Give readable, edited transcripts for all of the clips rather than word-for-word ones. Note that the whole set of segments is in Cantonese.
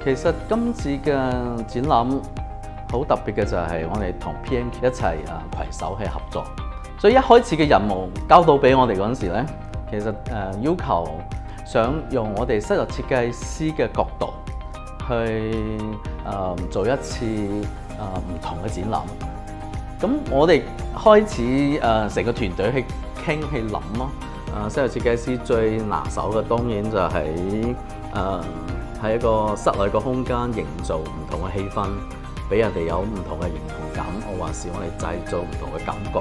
其實今次嘅展覽好特別嘅就係我哋同 PMQ 一齊攜手去合作，所以一開始嘅任務交到俾我哋嗰陣時咧，其實要求想用我哋室內設計師嘅角度去做一次唔同嘅展覽。咁我哋開始成個團隊去傾去諗咯。室內設計師最拿手嘅當然就係喺一個室內個空間營造唔同嘅氣氛，俾人哋有唔同嘅認同感。我話是我哋製造唔同嘅感覺。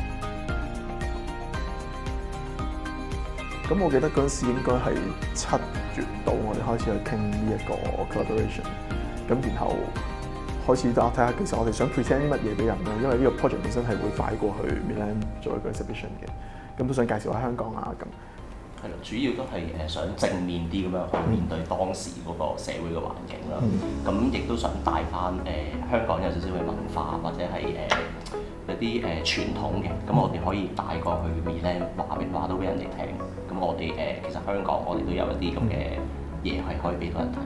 咁我記得嗰陣時應該係7月度，我哋開始去傾呢一個 collaboration。咁然後開始睇下其實我哋想 present 啲乜嘢俾人啦，因為呢個 project 本身係會擺過去 Milan 做一個 exhibition 嘅。咁都想介紹下香港啊咁。 係咯，主要都係想正面啲咁樣去面對當時嗰個社會嘅環境啦。咁亦都想帶翻香港有少少嘅文化或者係一啲傳統嘅，咁我哋可以帶過去 Milan 話到俾人哋聽。咁我哋其實香港我哋都有一啲咁嘅嘢係可以俾到人睇。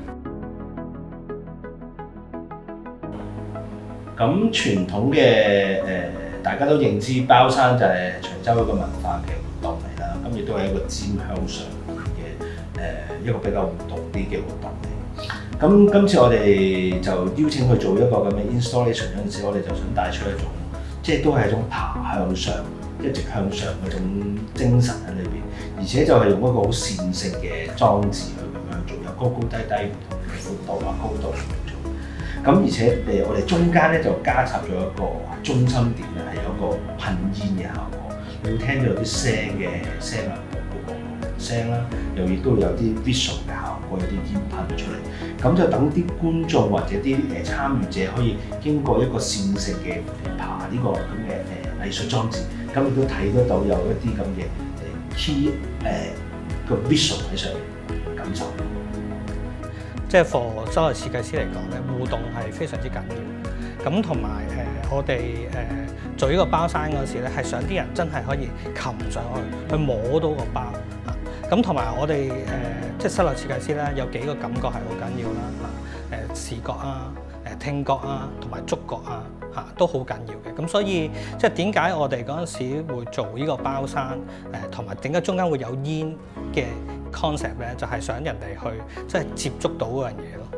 咁傳統嘅大家都認知包山就係長洲一個文化嘅活動嚟啦，咁亦都係一個尖向上嘅一個比較活動啲嘅活動嚟。咁今次我哋就邀請佢做一個咁嘅 installation 嗰陣時，我哋就想帶出一種即係都係一種爬向上、一直向上嗰種精神喺裏邊，而且就係用一個好線性嘅裝置去咁樣做，有高高低低唔同嘅闊度啊、高度去做。咁而且我哋中間咧就加插咗一個中心點咧，係有一個噴煙嘅效果，你會聽到有啲聲啦，聲啦，又亦都有啲 visual 嘅效果，有啲煙噴出嚟。咁就等啲觀眾或者啲參與者可以經過一個線性嘅爬呢個咁嘅藝術裝置，咁亦都睇得到有一啲咁嘅key 個 visual 喺上面感受。 即係 for 室內設計師嚟講咧，互動係非常之緊要。咁同埋我哋做呢個包山嗰時咧，係想啲人真係可以擒上去摸到個包。咁同埋我哋即係室內設計師咧，有幾個感覺係好緊要啦。視覺啊、聽覺啊，同埋觸覺啊，都好緊要嘅。咁所以即係點解我哋嗰陣時會做呢個包山？同埋點解中間會有煙嘅 concept 咧？就係想人哋去即係接觸到嗰樣嘢咯。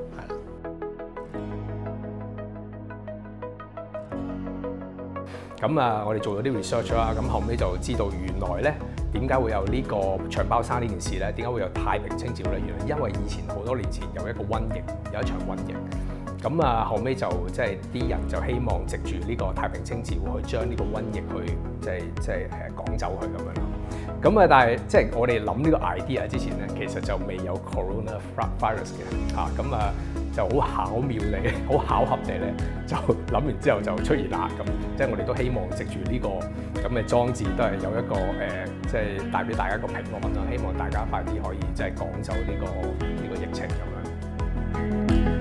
咁我哋做咗啲 research 啦，咁後尾就知道原來咧點解會有呢個搶包山呢件事咧？點解會有太平清醮咧？原來因為以前好多年前有一個瘟疫，有一場瘟疫。咁後尾就即係啲人就希望藉住呢個太平清醮去將呢個瘟疫去即係趕走佢咁樣咯。咁但係即係我哋諗呢個 idea 之前咧，其實就未有 coronavirus 嘅嚇。就好巧妙地、好巧合地咧，就諗完之後就出現啦。咁即係我哋都希望藉住呢個咁嘅裝置，都係有一個即係帶俾大家一個平安啦。希望大家快啲可以即係趕走呢個疫情咁樣。